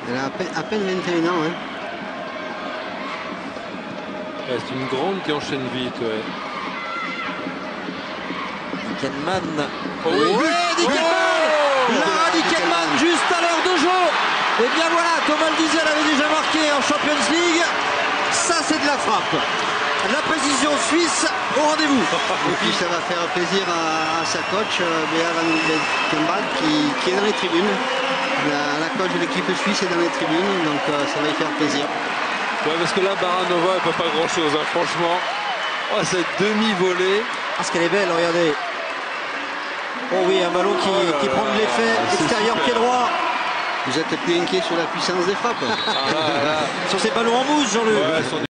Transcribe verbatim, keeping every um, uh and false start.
Elle a à peine, à peine vingt et un ans. Hein. Ouais, c'est une grande qui enchaîne vite. Ouais. Dickelman. Oh, oui. Ouais, Dickelman Oh Lara Dickelman, juste à l'heure de jeu. Et bien voilà, comme elle disait, elle avait déjà marqué en Champions League. Ça, c'est de la frappe. La précision suisse au rendez-vous. Et puis ça va faire plaisir à, à sa coach, Béa Van Kembat, qui, qui est dans les tribunes. La, la coach de l'équipe suisse est dans les tribunes, donc euh, ça va lui faire plaisir. Ouais, parce que là, Baranova, elle peut pas grand-chose, hein, franchement. Oh, cette demi-volée. Parce qu'elle est belle, regardez. Oh oui, un ballon qui, oh là qui prend de l'effet. là, Extérieur pied droit. Vous êtes plus inquiet sur la puissance des frappes. Ah, là, là. Sur ces ballons en mousse, Jean-Luc. Ouais,